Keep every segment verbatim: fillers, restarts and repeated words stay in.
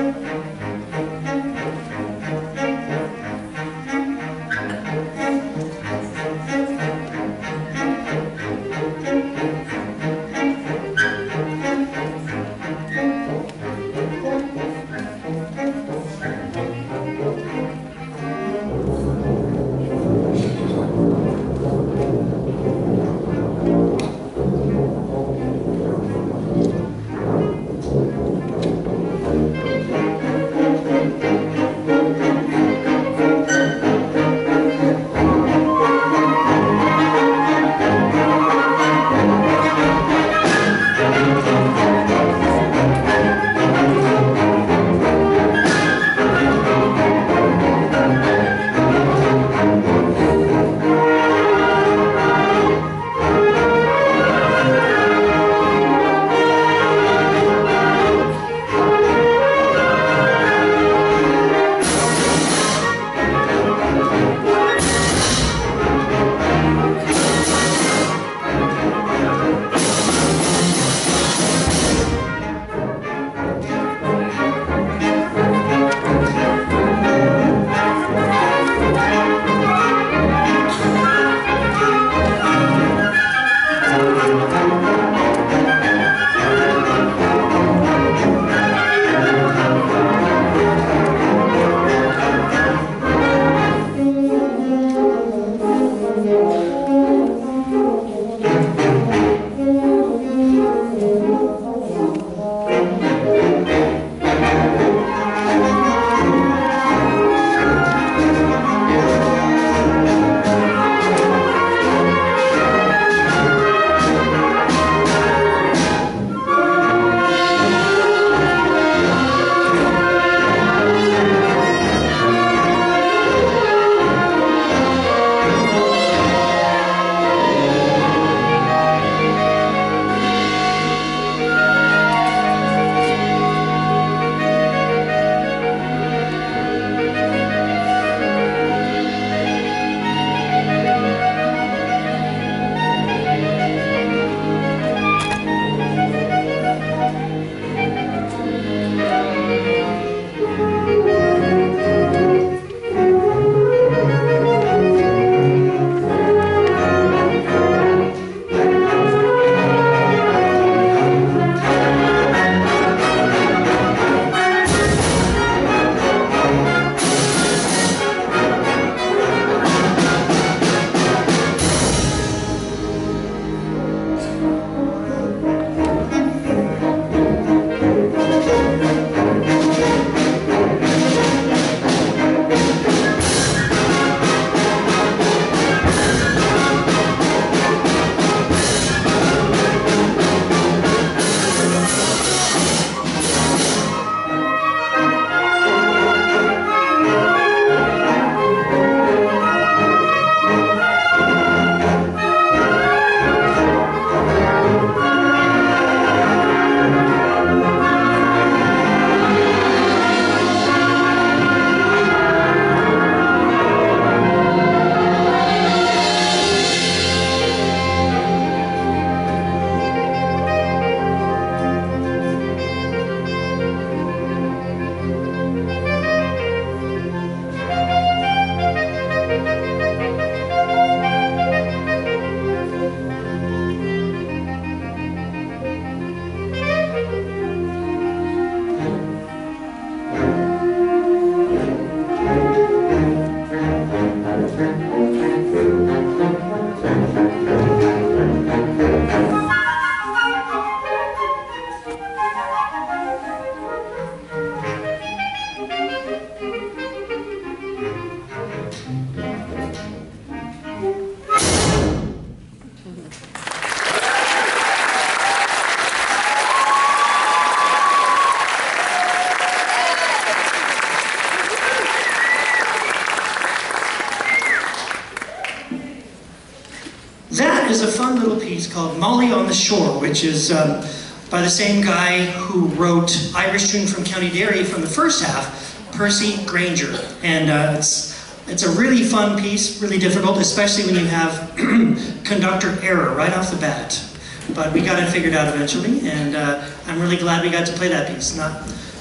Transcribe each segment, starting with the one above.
is a fun little piece called Molly on the Shore, which is um, by the same guy who wrote Irish Tune from County Derry from the first half, Percy Granger. And uh, it's, it's a really fun piece, really difficult, especially when you have conductor error right off the bat. But we got it figured out eventually, and uh, I'm really glad we got to play that piece. Not,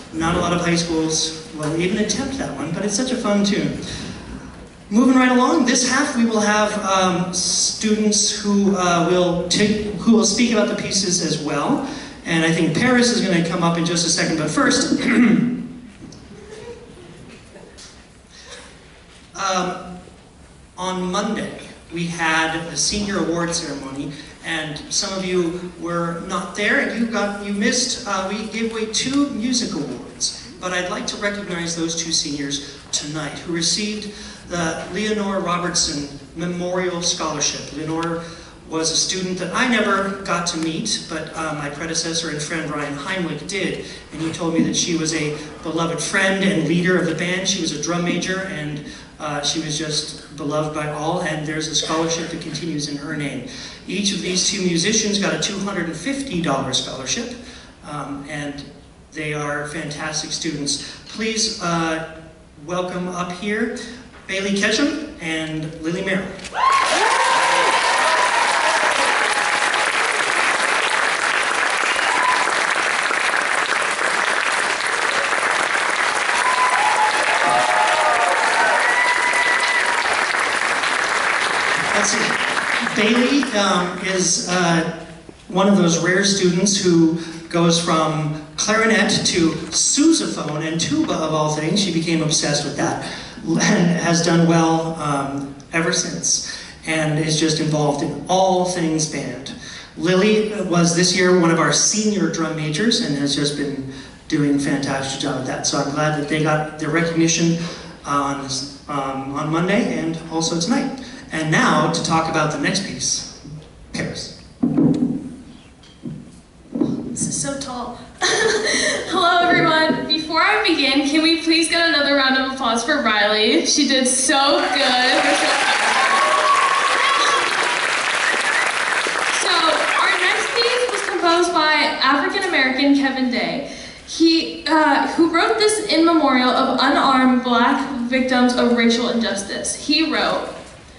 Not a lot of high schools will even attempt that one, but it's such a fun tune. Moving right along, this half we will have um, students who uh, will take, who will speak about the pieces as well. And I think Paris is going to come up in just a second, but first, um, on Monday we had the senior award ceremony, and some of you were not there, and you got you missed. Uh, we gave away two music awards, but I'd like to recognize those two seniors tonight who received the Leonore Robertson Memorial Scholarship. Leonore was a student that I never got to meet, but uh, my predecessor and friend Ryan Heimlich did, and he told me that she was a beloved friend and leader of the band. She was a drum major, and uh, she was just beloved by all, and there's a scholarship that continues in her name. Each of these two musicians got a two hundred fifty dollar scholarship, um, and they are fantastic students. Please uh, welcome up here Bailey Ketchum and Lily Merrill. Let's see. Bailey um, is uh, one of those rare students who goes from clarinet to sousaphone and tuba of all things. She became obsessed with that and has done well um, ever since, and is just involved in all things band. Lily was this year one of our senior drum majors and has just been doing a fantastic job at that. So I'm glad that they got their recognition on, um, on Monday and also tonight. And now, to talk about the next piece, Paris. This is so tall. Hello everyone. Before I begin, can we please get another round of applause for Riley? She did so good. We're so So, our next piece was composed by African-American Kevin Day. He, uh, who wrote this in memorial of unarmed black victims of racial injustice. He wrote,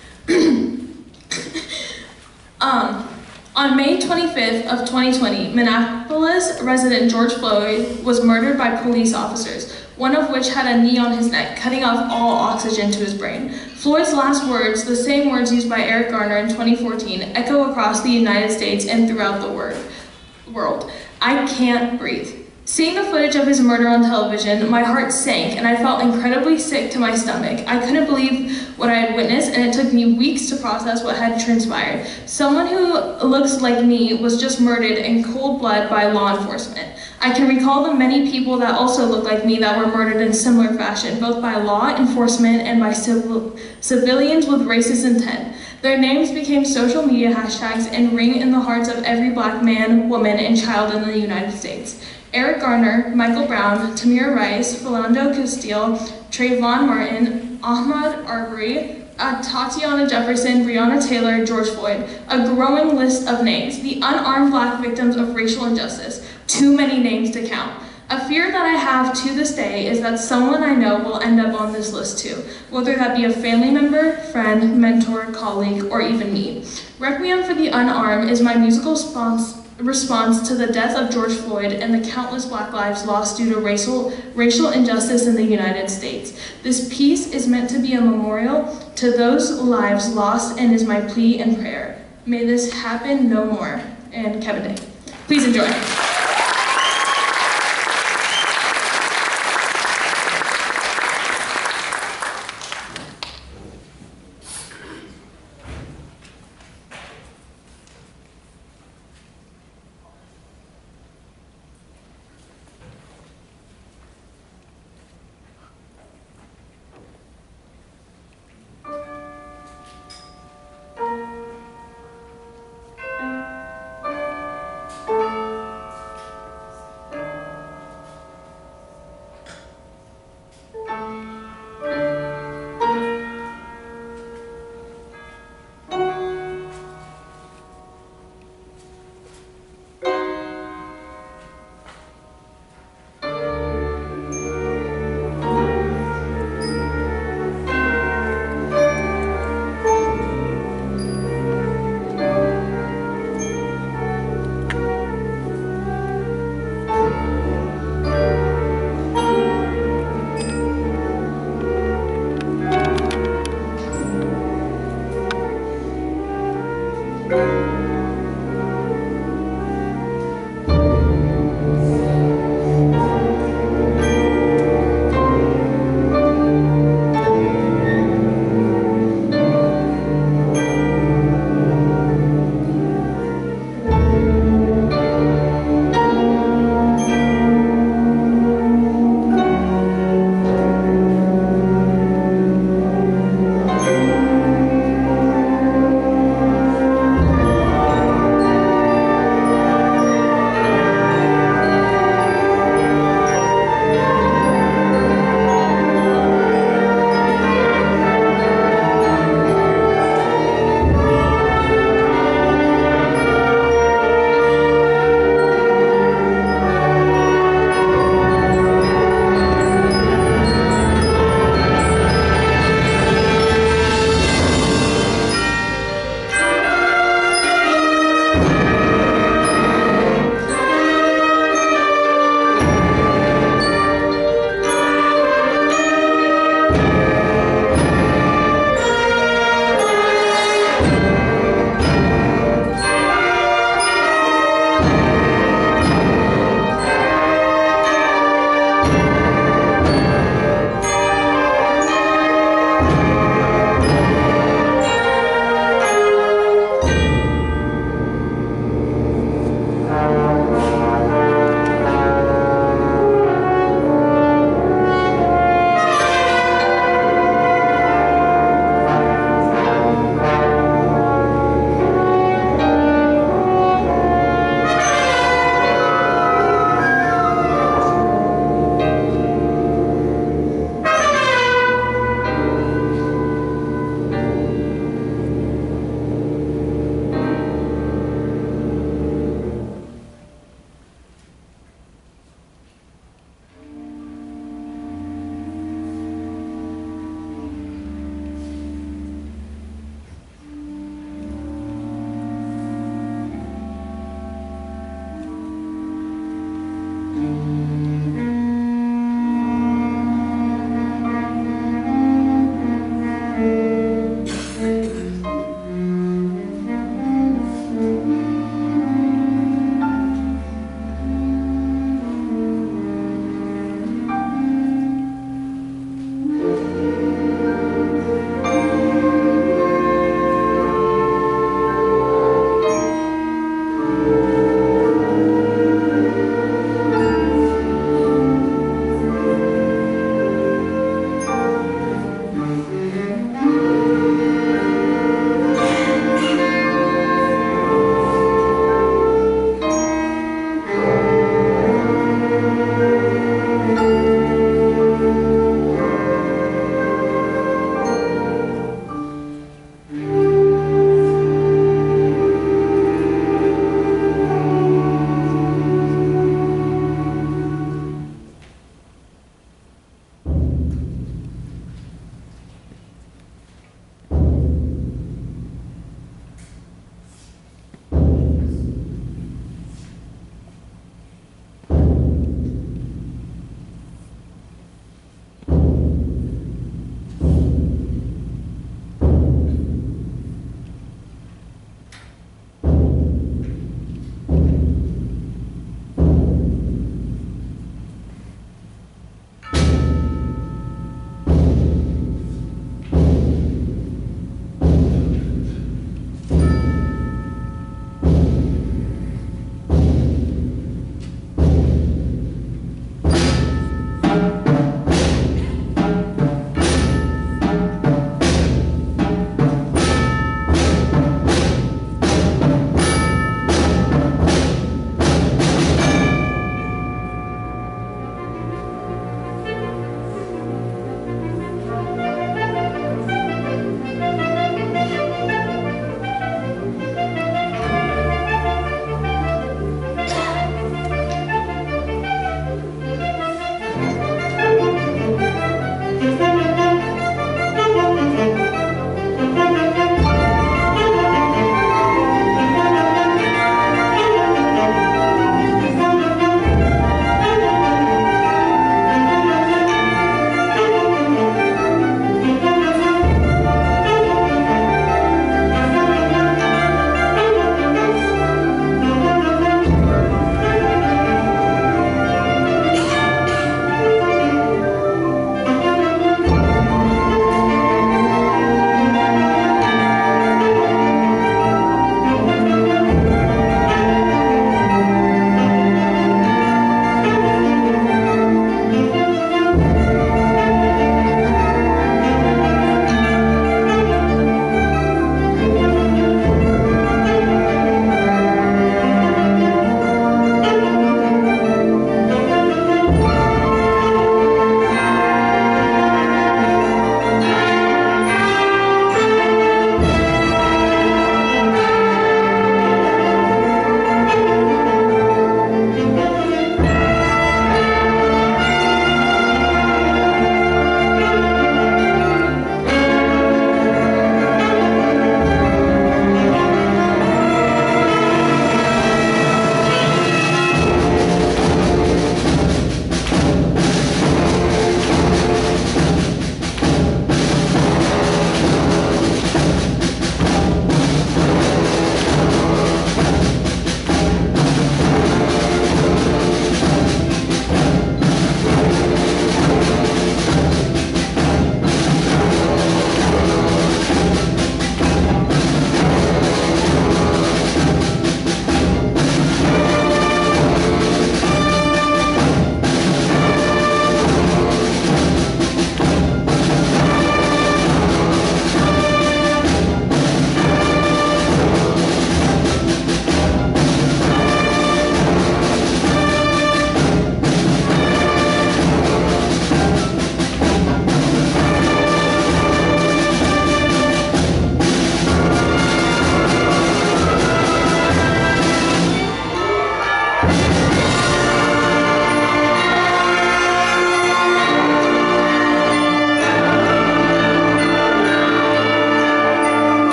um, on May twenty-fifth of twenty twenty, Minneapolis resident George Floyd was murdered by police officers, one of which had a knee on his neck, cutting off all oxygen to his brain. Floyd's last words, the same words used by Eric Garner in twenty fourteen, echo across the United States and throughout the world. I can't breathe. Seeing the footage of his murder on television, my heart sank and I felt incredibly sick to my stomach. I couldn't believe what I had witnessed, and it took me weeks to process what had transpired. Someone who looks like me was just murdered in cold blood by law enforcement. I can recall the many people that also look like me that were murdered in similar fashion, both by law enforcement and by civil, civilians with racist intent. Their names became social media hashtags and ring in the hearts of every black man, woman, and child in the United States. Eric Garner, Michael Brown, Tamir Rice, Philando Castile, Trayvon Martin, Ahmaud Arbery, uh, Tatiana Jefferson, Breonna Taylor, George Floyd. A growing list of names. The unarmed black victims of racial injustice. Too many names to count. A fear that I have to this day is that someone I know will end up on this list too, whether that be a family member, friend, mentor, colleague, or even me. Requiem for the Unarmed is my musical response response to the death of George Floyd and the countless black lives lost due to racial, racial injustice in the United States. This piece is meant to be a memorial to those lives lost and is my plea and prayer. May this happen no more. And Kevin Day. Please enjoy.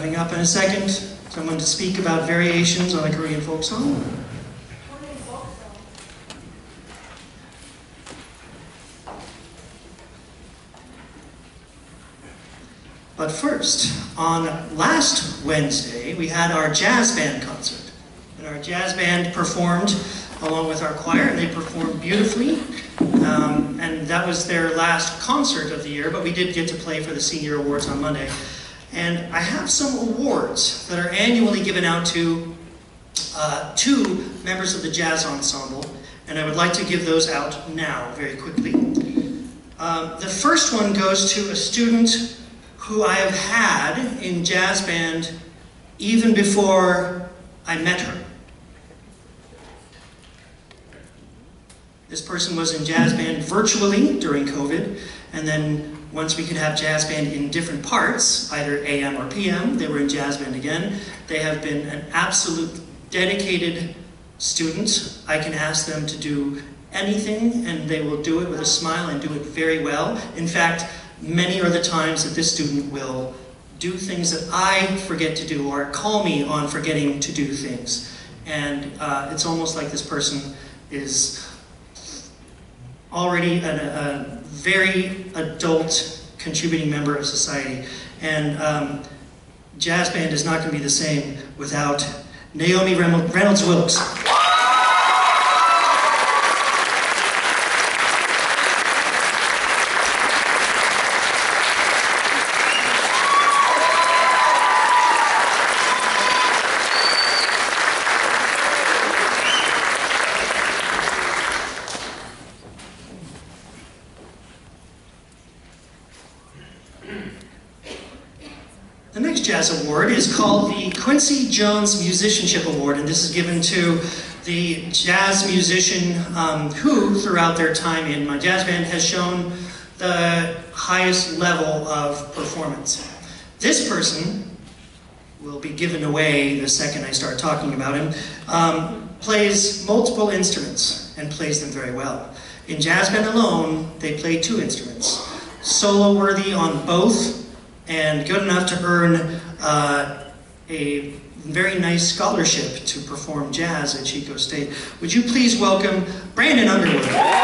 coming up in a second. Someone to speak about variations on a Korean folk song. But first, on last Wednesday, we had our jazz band concert. And our jazz band performed along with our choir, and they performed beautifully. Um, and that was their last concert of the year, but we did get to play for the Senior Awards on Monday. And I have some awards that are annually given out to uh, two members of the jazz ensemble, and I would like to give those out now, very quickly. Um, the first one goes to a student who I have had in jazz band even before I met her. This person was in jazz band virtually during COVID, and then once we could have jazz band in different parts, either A M or P M, they were in jazz band again. They have been an absolute dedicated student. I can ask them to do anything, and they will do it with a smile and do it very well. In fact, many are the times that this student will do things that I forget to do, or call me on forgetting to do things. And uh, it's almost like this person is already a, a very adult contributing member of society. And um, jazz band is not going to be the same without Naomi Reynolds-Wilkes. The next jazz award is called the Quincy Jones Musicianship Award, and this is given to the jazz musician um, who, throughout their time in my jazz band, has shown the highest level of performance. This person will be given away the second I start talking about him, um, plays multiple instruments and plays them very well. In jazz band alone, they play two instruments. Solo worthy on both, and good enough to earn uh, a very nice scholarship to perform jazz at Chico State. Would you please welcome Brandon Underwood.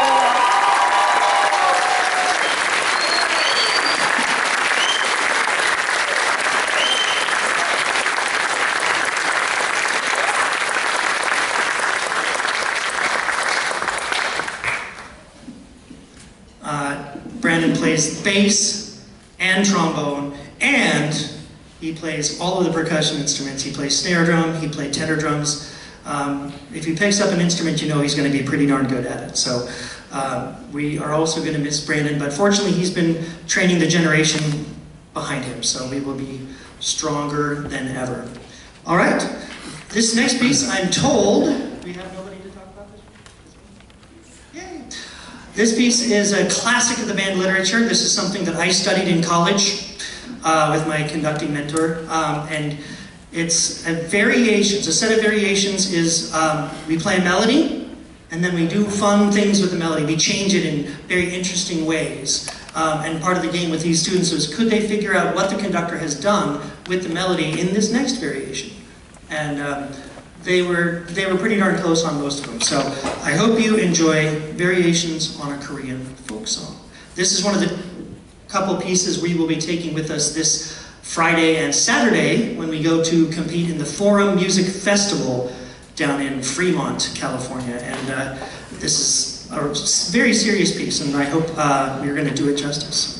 Uh, Brandon plays bass and trombone, and he plays all of the percussion instruments. He plays snare drum, he plays tenor drums. Um, if he picks up an instrument, you know he's going to be pretty darn good at it. So uh, we are also going to miss Brandon, but fortunately he's been training the generation behind him, so we will be stronger than ever. All right, this next piece, I'm told, we have nobody to talk about this? Yay! This piece is a classic of the band literature. This is something that I studied in college uh, with my conducting mentor, um, and it's a variations. A set of variations is um, we play a melody, and then we do fun things with the melody. We change it in very interesting ways. Um, and part of the game with these students was, could they figure out what the conductor has done with the melody in this next variation? And um, They were, they were pretty darn close on most of them. So I hope you enjoy Variations on a Korean Folk Song. This is one of the couple pieces we will be taking with us this Friday and Saturday when we go to compete in the Forum Music Festival down in Fremont, California. And uh, this is a very serious piece, and I hope uh, we're going to do it justice.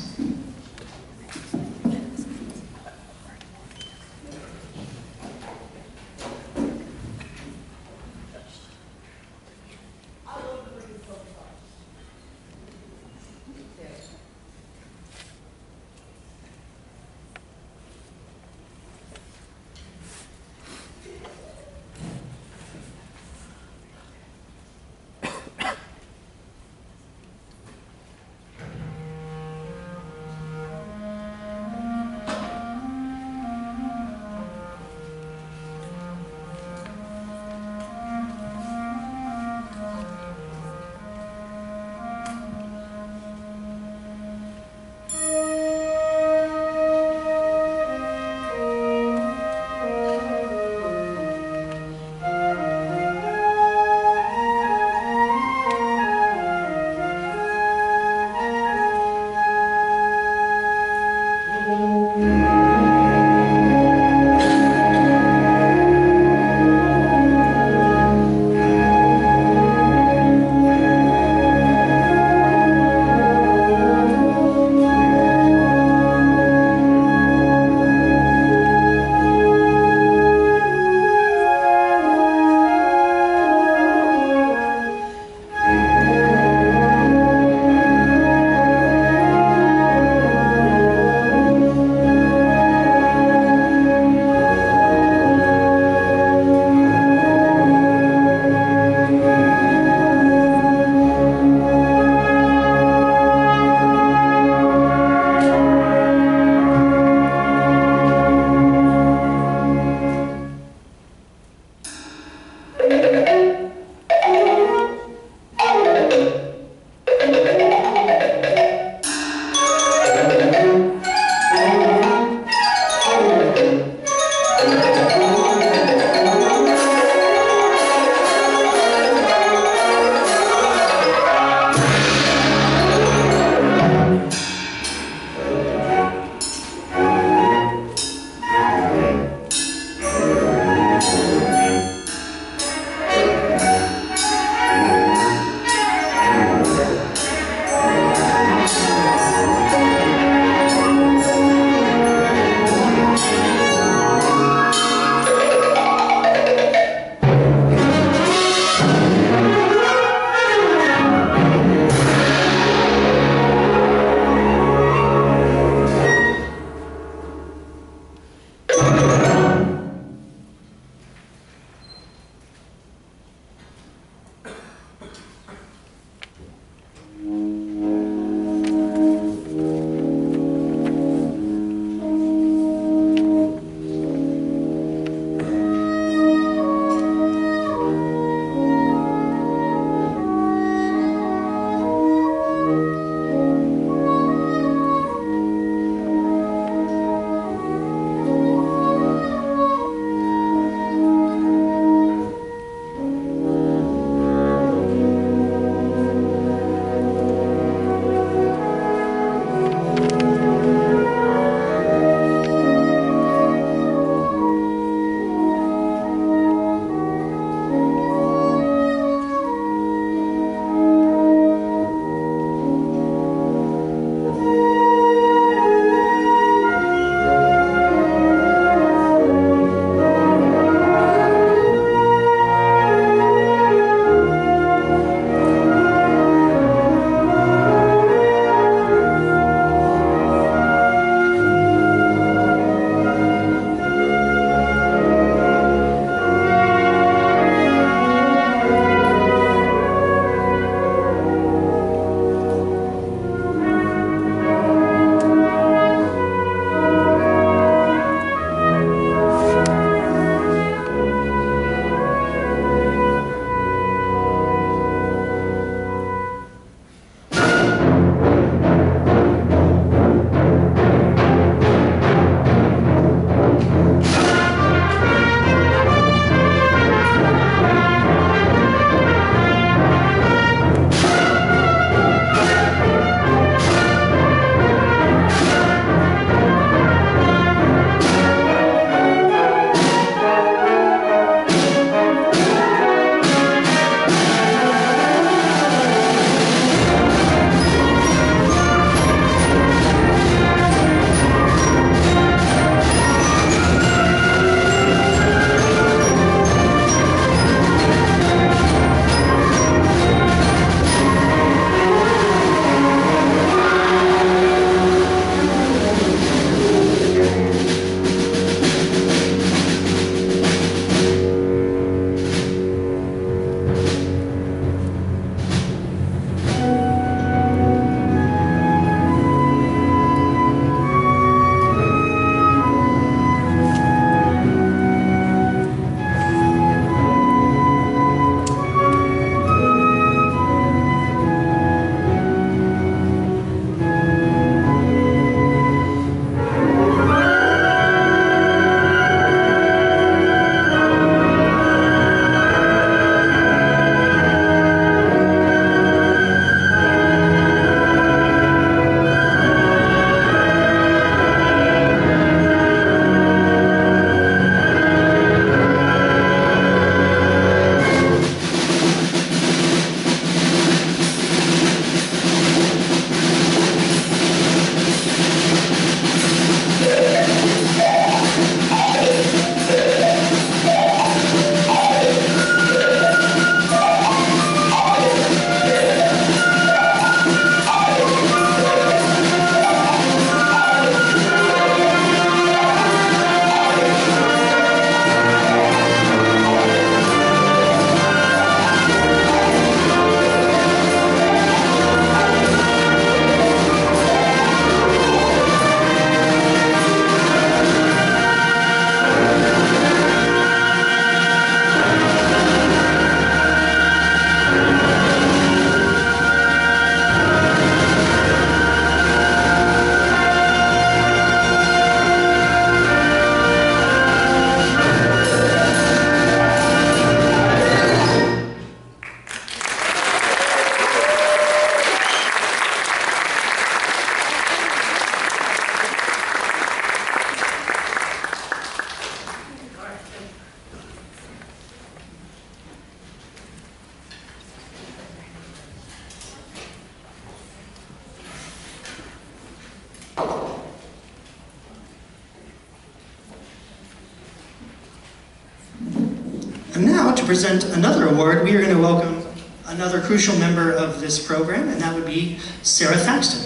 And now, to present another award, we are going to welcome another crucial member of this program, and that would be Sarah Thaxton.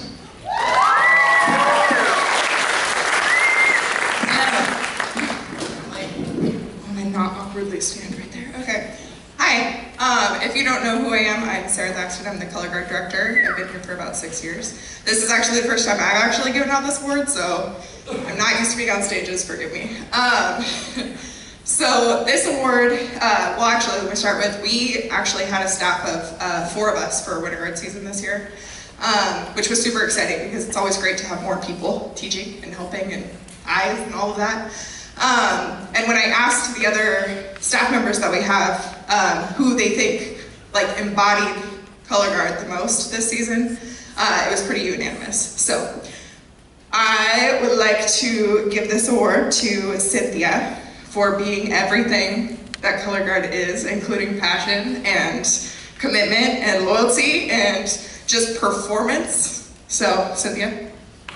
Am I not awkwardly stand right there? Okay. Hi. Um, if you don't know who I am, I'm Sarah Thaxton. I'm the color guard director. I've been here for about six years. This is actually the first time I've actually given out this award, so I'm not used to being on stages, forgive me. Um, so this award, uh, well actually let me start with, we actually had a staff of uh, four of us for Winter Guard season this year, um, which was super exciting because it's always great to have more people teaching and helping and eyes and all of that. Um, and when I asked the other staff members that we have um, who they think like embodied color guard the most this season, uh, it was pretty unanimous. So I would like to give this award to Cynthia for being everything that color guard is, including passion and commitment and loyalty and just performance. So Cynthia.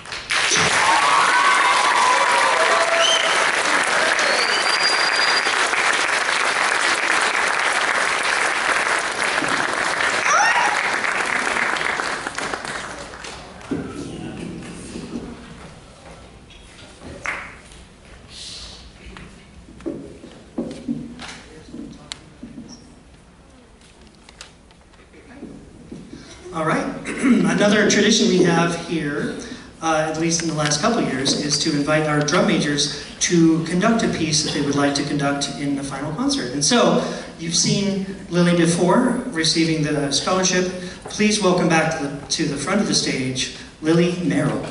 All right, another tradition we have here, uh, at least in the last couple of years, is to invite our drum majors to conduct a piece that they would like to conduct in the final concert. And so, you've seen Lily before, receiving the scholarship. Please welcome back to the, to the front of the stage, Lily Merrill.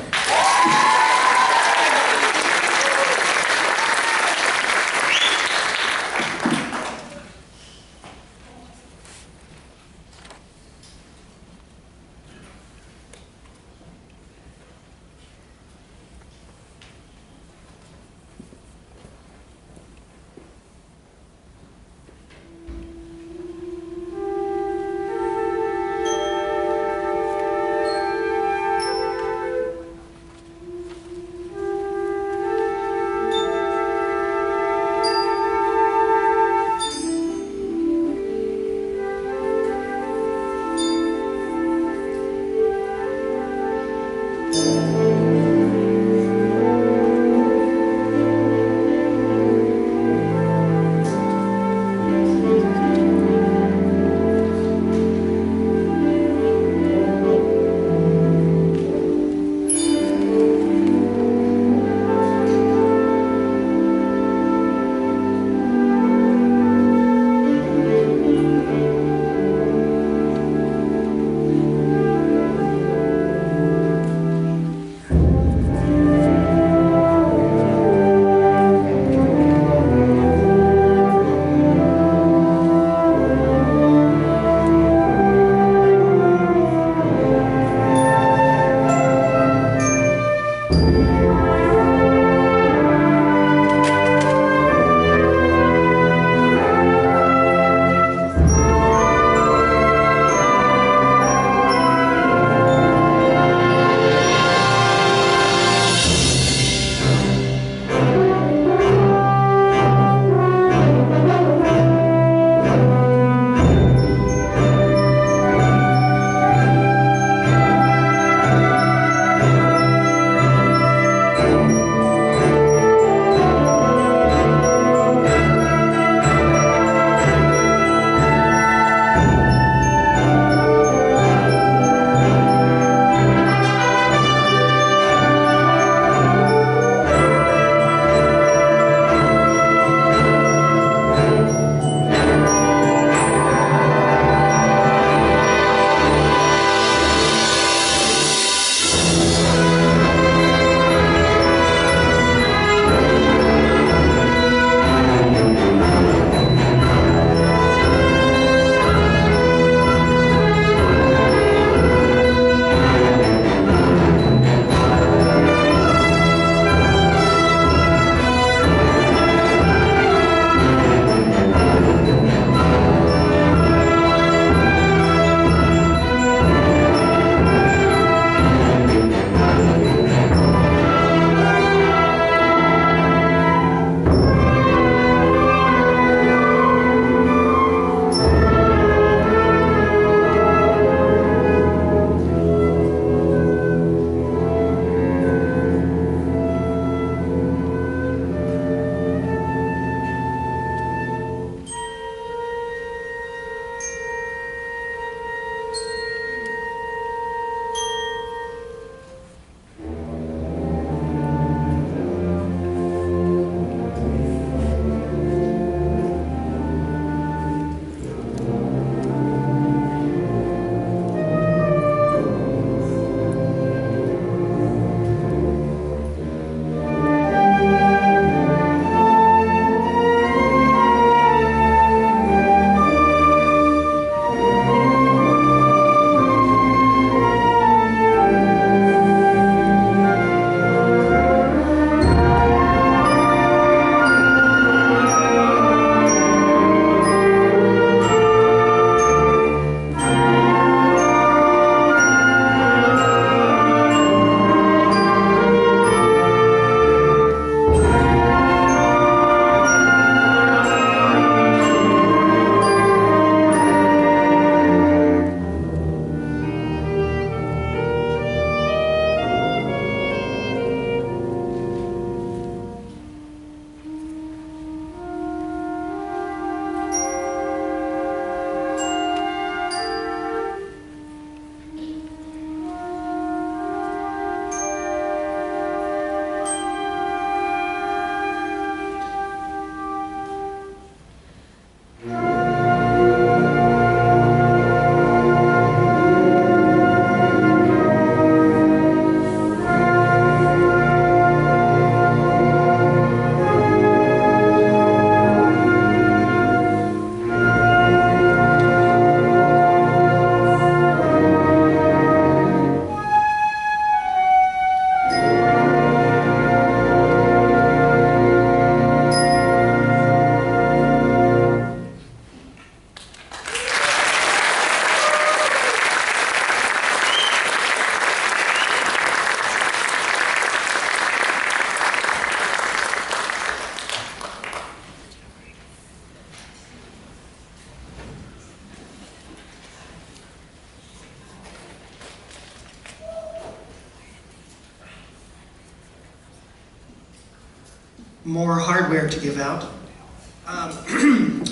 more hardware to give out. Um,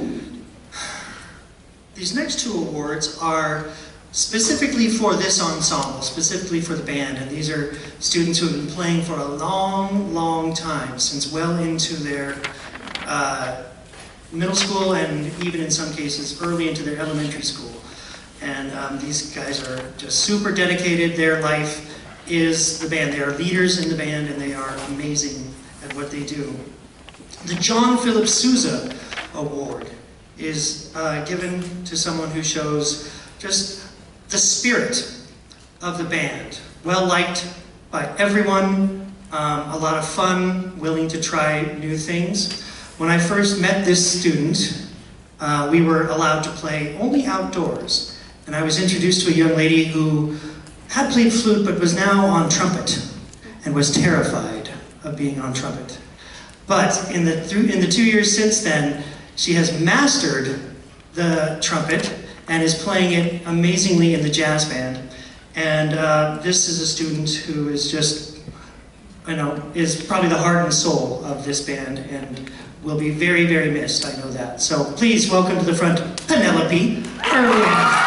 these next two awards are specifically for this ensemble, specifically for the band, and these are students who have been playing for a long, long time, since well into their uh, middle school and even in some cases early into their elementary school. And um, these guys are just super dedicated. Their life is the band. They are leaders in the band and they are amazing at what they do. The John Philip Sousa Award is uh, given to someone who shows just the spirit of the band. Well liked by everyone, um, a lot of fun, willing to try new things. When I first met this student, uh, we were allowed to play only outdoors. And I was introduced to a young lady who had played flute but was now on trumpet and was terrified of being on trumpet. But in the, through, in the two years since then, she has mastered the trumpet and is playing it amazingly in the jazz band. And uh, this is a student who is just, you know, is probably the heart and soul of this band and will be very, very missed, I know that. So please welcome to the front, Penelope Irwin.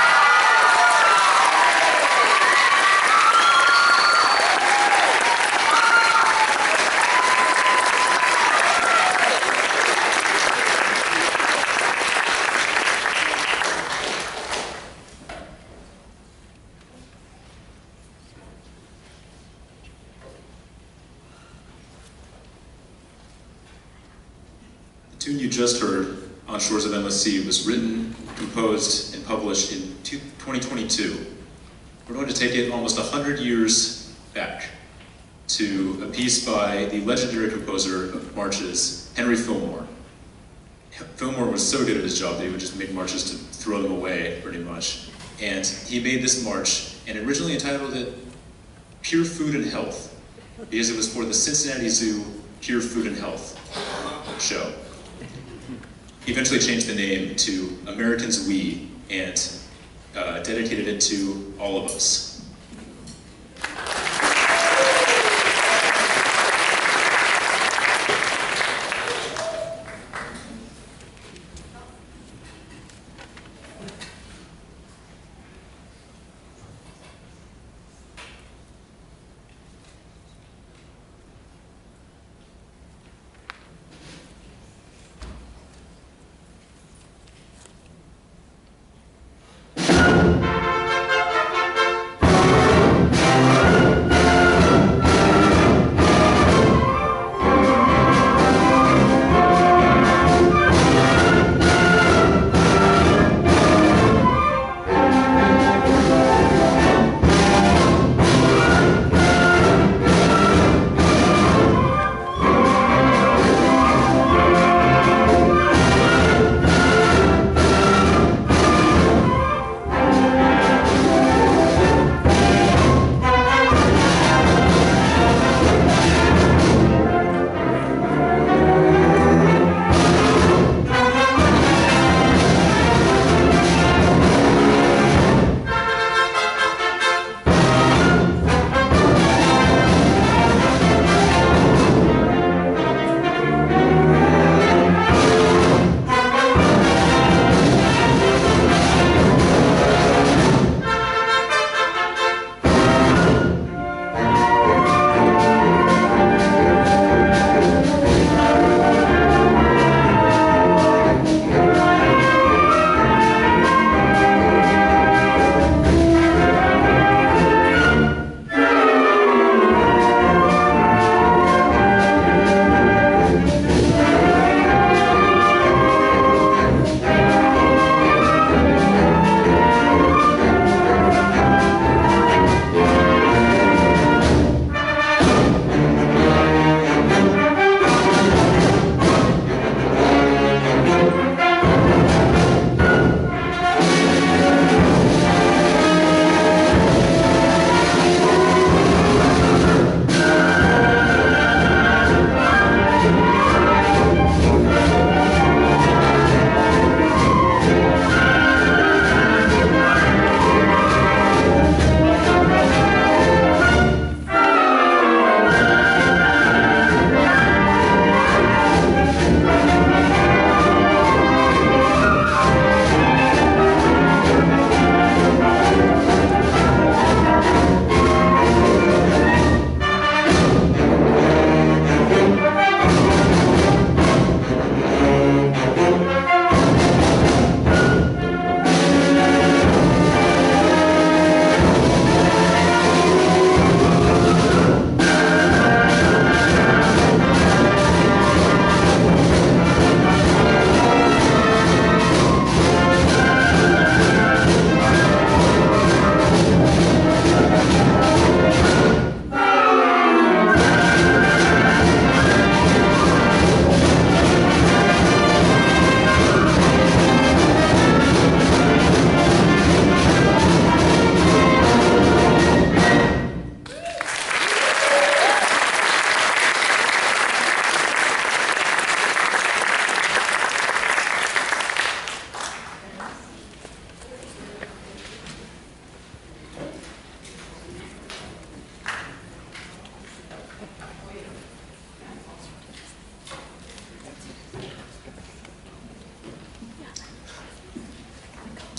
The tune you just heard, On Shores of Endless Sea, was written, composed, and published in twenty twenty-two. We're going to take it almost one hundred years back to a piece by the legendary composer of marches, Henry Fillmore. Fillmore was so good at his job that he would just make marches to throw them away, pretty much. And he made this march, and originally entitled it Pure Food and Health, because it was for the Cincinnati Zoo Pure Food and Health show. He eventually changed the name to Americans We and uh, dedicated it to all of us.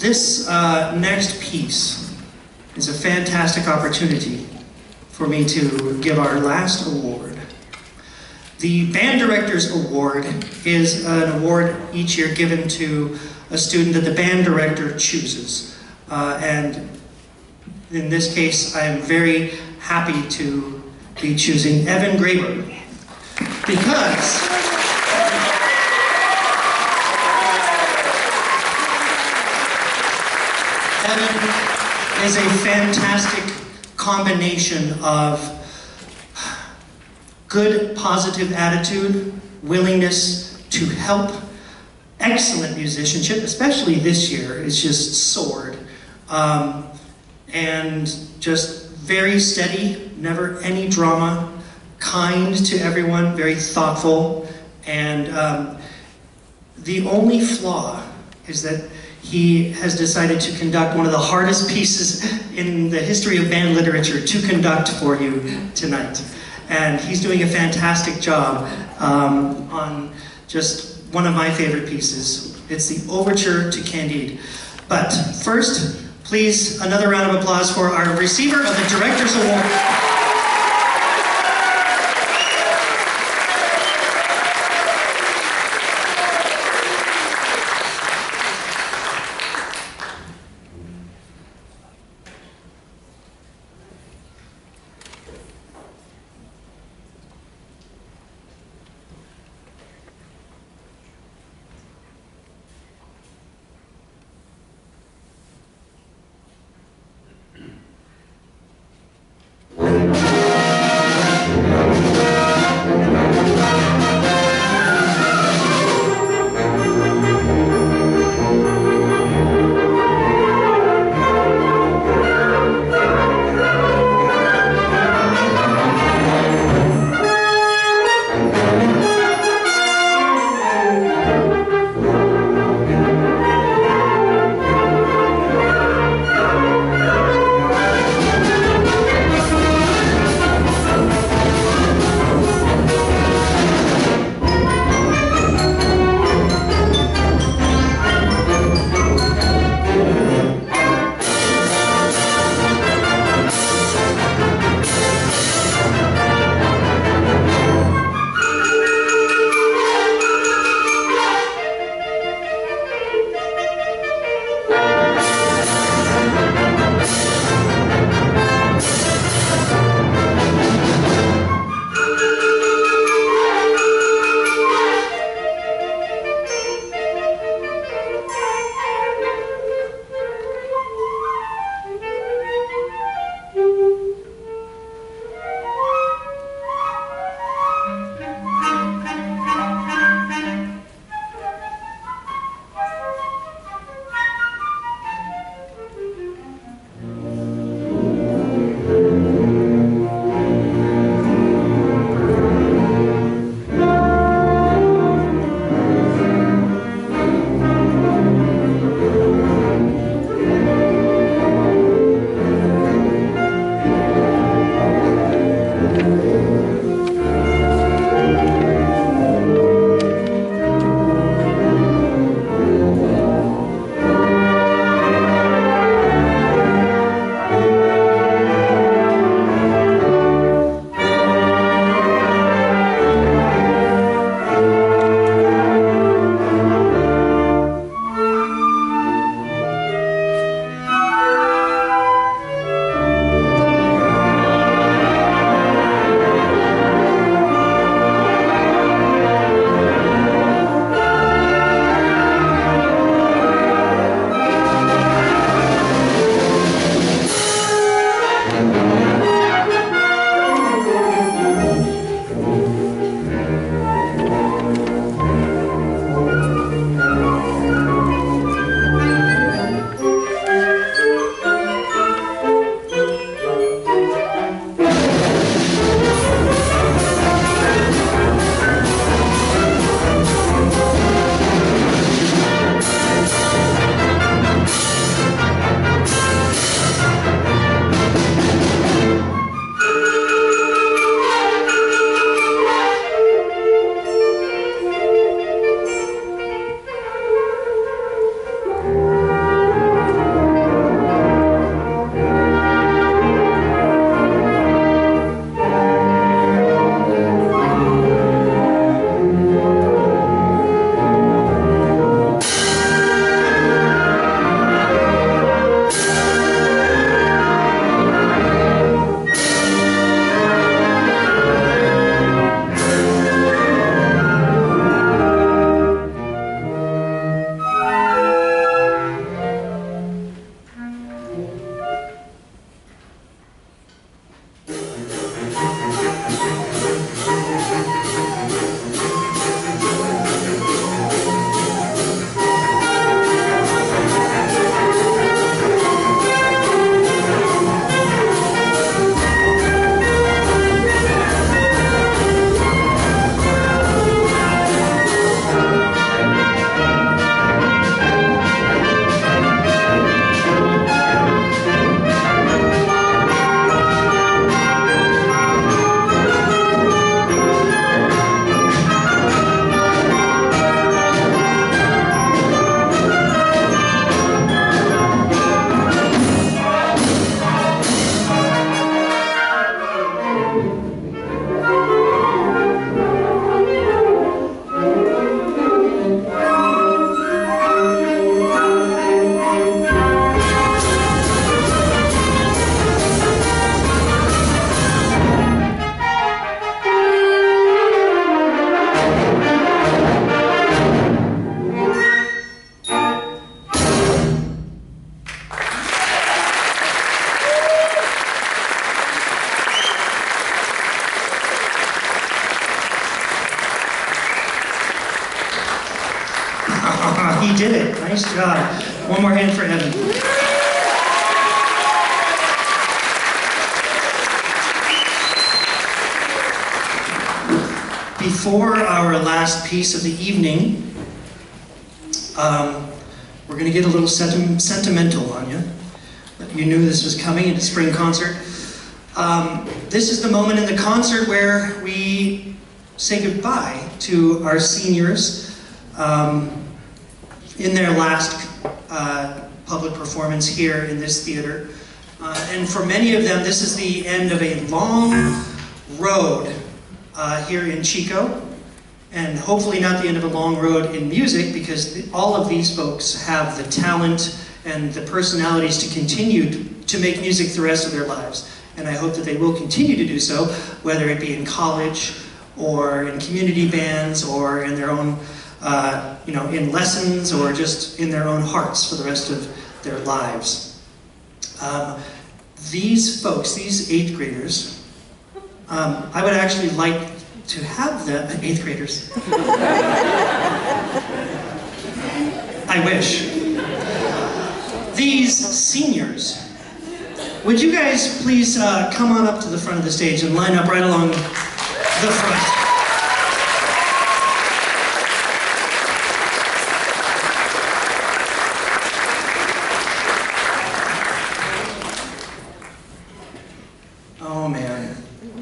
This uh, next piece is a fantastic opportunity for me to give our last award. The Band Directors Award is an award each year given to a student that the band director chooses. Uh, and in this case, I am very happy to be choosing Evan Graber, because Evan is a fantastic combination of good, positive attitude, willingness to help, excellent musicianship, especially this year, it's just soared. Um, and just very steady, never any drama, kind to everyone, very thoughtful. And um, the only flaw is that he has decided to conduct one of the hardest pieces in the history of band literature to conduct for you tonight. And he's doing a fantastic job um, on just one of my favorite pieces. It's the Overture to Candide. But first, please, another round of applause for our receiver of the Director's Award. Thank He did it. Nice job. One more hand for Evan. Before our last piece of the evening, um, we're going to get a little senti sentimental on you. You knew this was coming at the spring concert. Um, this is the moment in the concert where we say goodbye to our seniors um, in their last uh, public performance here in this theater. Uh, and for many of them, this is the end of a long road uh, here in Chico. And hopefully not the end of a long road in music, because the, all of these folks have the talent and the personalities to continue to, to make music the rest of their lives. And I hope that they will continue to do so, whether it be in college, or in community bands, or in their own, uh, you know, in lessons, or just in their own hearts for the rest of their lives. Um, these folks, these eighth graders, um, I would actually like to have them, eighth graders. I wish. These seniors, would you guys please uh, come on up to the front of the stage and line up right along the front. Oh man.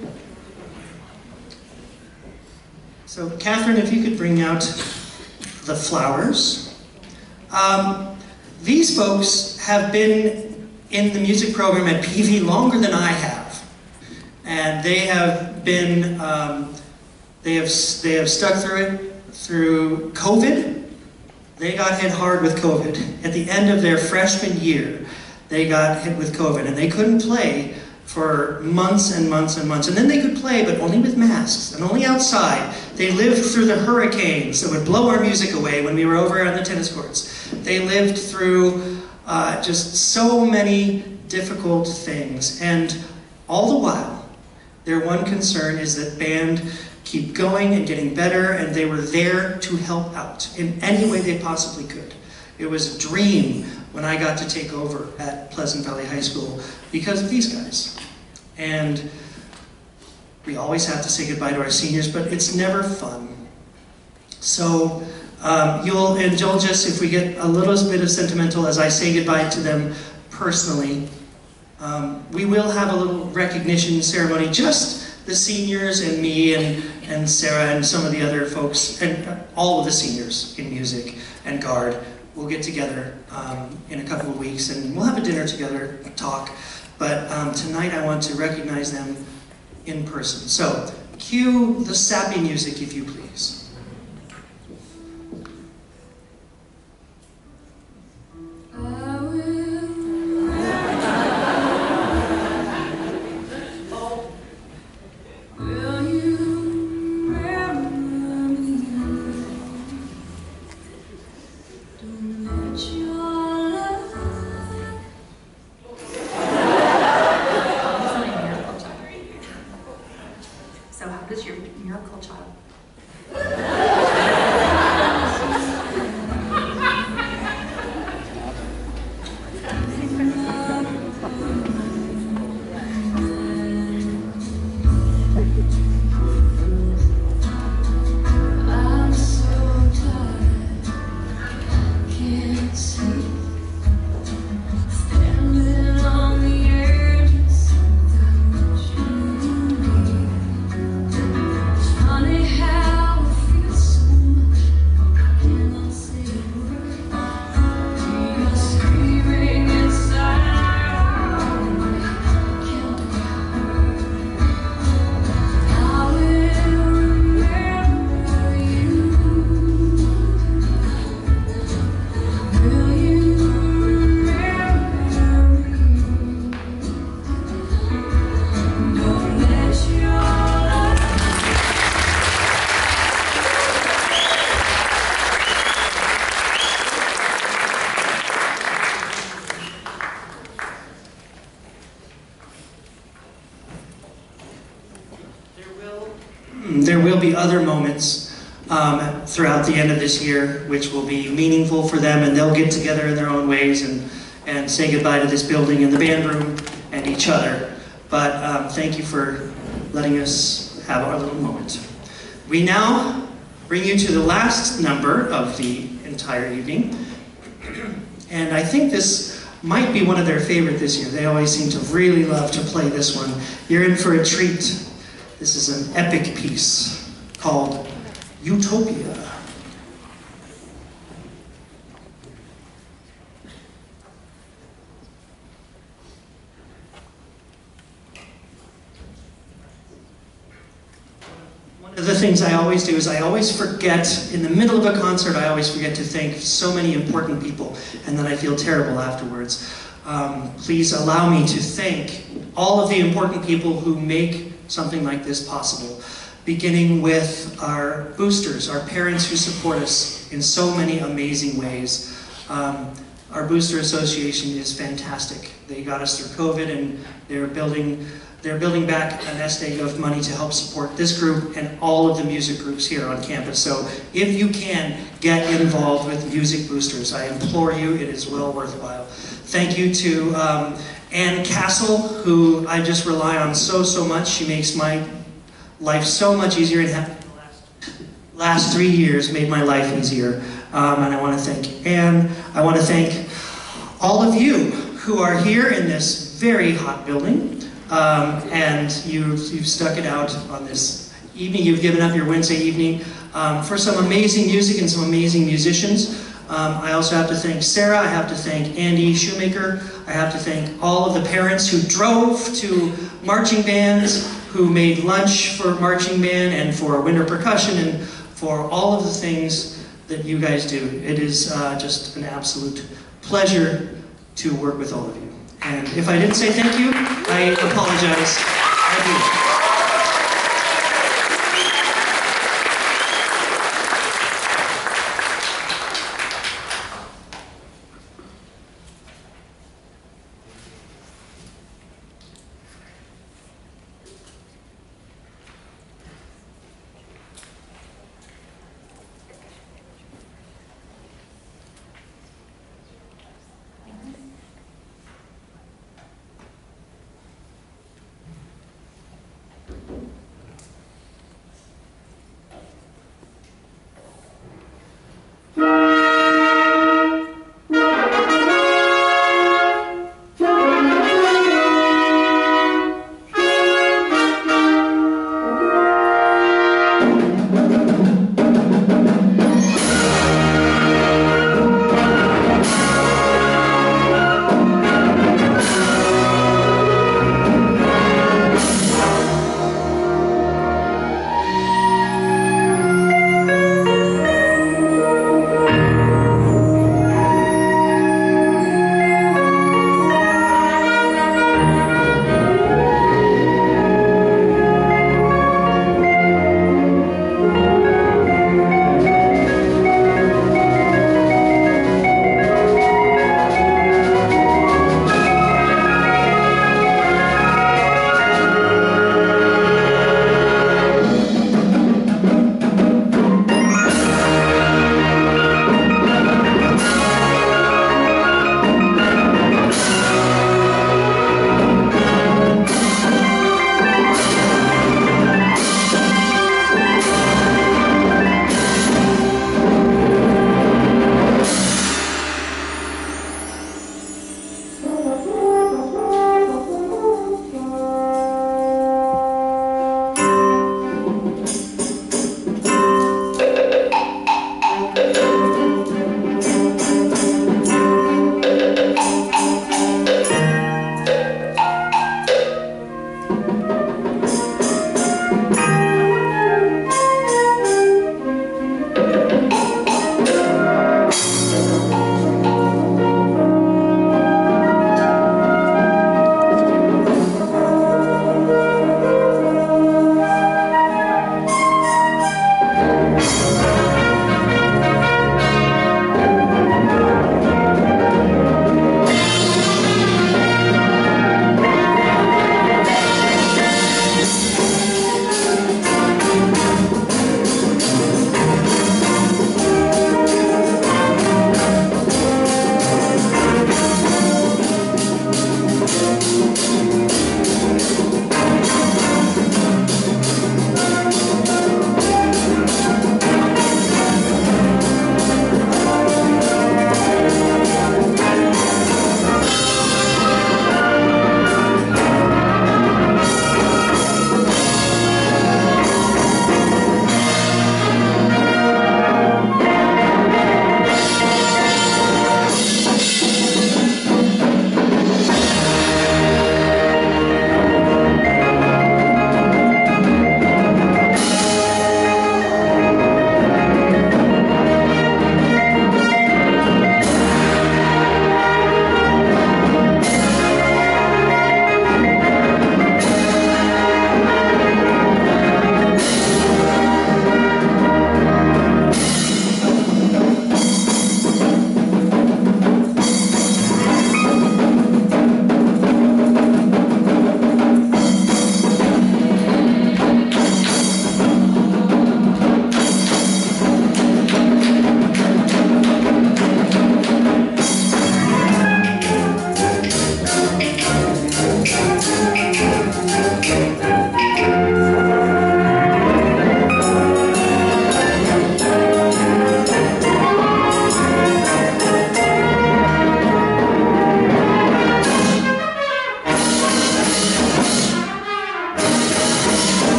So Catherine, if you could bring out the flowers. Um, these folks have been in the music program at P V longer than I have. And they have been, um, they have, they have stuck through it through COVID. They got hit hard with COVID. At the end of their freshman year, they got hit with COVID and they couldn't play for months and months and months. And then they could play, but only with masks and only outside. They lived through the hurricanes that would blow our music away when we were over on the tennis courts. They lived through uh, just so many difficult things. And all the while, their one concern is that band keep going and getting better, and they were there to help out in any way they possibly could. It was a dream when I got to take over at Pleasant Valley High School because of these guys. And we always have to say goodbye to our seniors, but it's never fun. So um, you'll indulge us if we get a little bit of sentimental as I say goodbye to them personally. Um, we will have a little recognition ceremony, just the seniors and me and, and Sarah and some of the other folks, and all of the seniors in music and Guard. We'll get together um, in a couple of weeks and we'll have a dinner together, talk. But um, tonight I want to recognize them in person. So, cue the sappy music, if you please. Can't the end of this year, which will be meaningful for them, and they'll get together in their own ways and, and say goodbye to this building and the band room and each other. But um, thank you for letting us have our little moment. We now bring you to the last number of the entire evening. And I think this might be one of their favorite this year. They always seem to really love to play this one. You're in for a treat. This is an epic piece called Utopia. One of the things I always do is I always forget, in the middle of a concert, I always forget to thank so many important people, and then I feel terrible afterwards. Um, please allow me to thank all of the important people who make something like this possible, beginning with our boosters, our parents who support us in so many amazing ways. Um, our Booster Association is fantastic. They got us through COVID, and they're building They're building back a nest egg of money to help support this group and all of the music groups here on campus. So if you can, get involved with Music Boosters. I implore you, it is well worthwhile. Thank you to um, Ann Castle, who I just rely on so, so much. She makes my life so much easier, and having the last, last three years made my life easier. Um, and I want to thank Ann. I want to thank all of you who are here in this very hot building. Um, and you've, you've stuck it out on this evening. You've given up your Wednesday evening um, for some amazing music and some amazing musicians. Um, I also have to thank Sarah. I have to thank Andy Shoemaker. I have to thank all of the parents who drove to marching bands, who made lunch for marching band and for winter percussion, and for all of the things that you guys do. It is uh, just an absolute pleasure to work with all of you. And if I didn't say thank you, I apologize. I do.